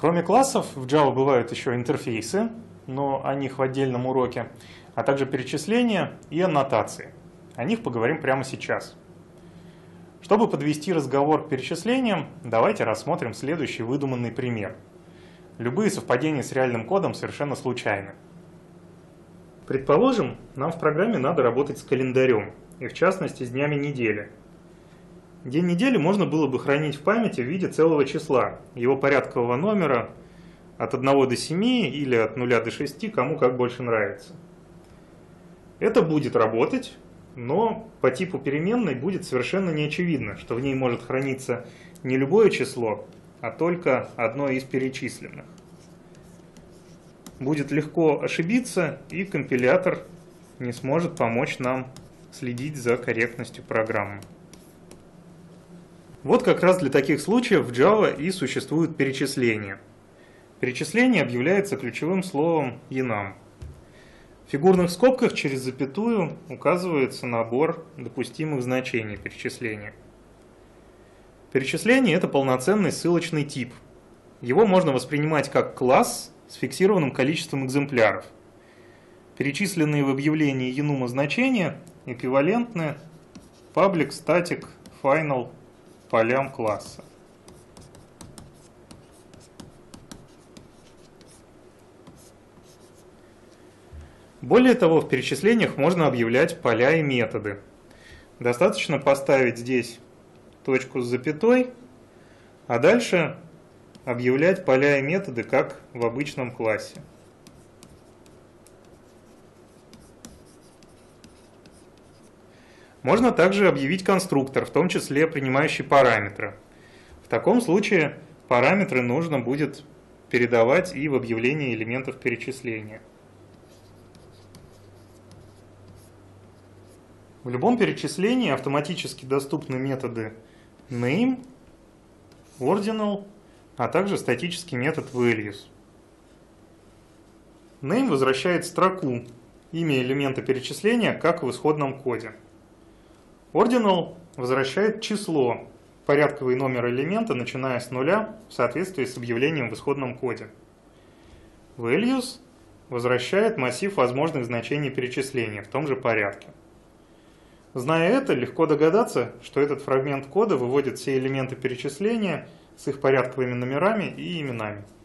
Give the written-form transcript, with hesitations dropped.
Кроме классов, в Java бывают еще интерфейсы, но о них в отдельном уроке, а также перечисления и аннотации. О них поговорим прямо сейчас. Чтобы подвести разговор к перечислениям, давайте рассмотрим следующий выдуманный пример. Любые совпадения с реальным кодом совершенно случайны. Предположим, нам в программе надо работать с календарем, и в частности с днями недели. День недели можно было бы хранить в памяти в виде целого числа, его порядкового номера от 1 до 7 или от 0 до 6, кому как больше нравится. Это будет работать, но по типу переменной будет совершенно неочевидно, что в ней может храниться не любое число, а только одно из перечисленных. Будет легко ошибиться, и компилятор не сможет помочь нам следить за корректностью программы. Вот как раз для таких случаев в Java и существует перечисление. Перечисление объявляется ключевым словом enum. В фигурных скобках через запятую указывается набор допустимых значений перечисления. Перечисление – это полноценный ссылочный тип. Его можно воспринимать как класс с фиксированным количеством экземпляров. Перечисленные в объявлении enum значения эквивалентны public, static, final полям класса. Более того, в перечислениях можно объявлять поля и методы. Достаточно поставить здесь точку с запятой, а дальше объявлять поля и методы, как в обычном классе. Можно также объявить конструктор, в том числе принимающий параметры. В таком случае параметры нужно будет передавать и в объявлении элементов перечисления. В любом перечислении автоматически доступны методы name, ordinal, а также статический метод values. Name возвращает строку, имя элемента перечисления, как в исходном коде. Ordinal возвращает число, порядковый номер элемента, начиная с нуля, в соответствии с объявлением в исходном коде. Values возвращает массив возможных значений перечисления в том же порядке. Зная это, легко догадаться, что этот фрагмент кода выводит все элементы перечисления с их порядковыми номерами и именами.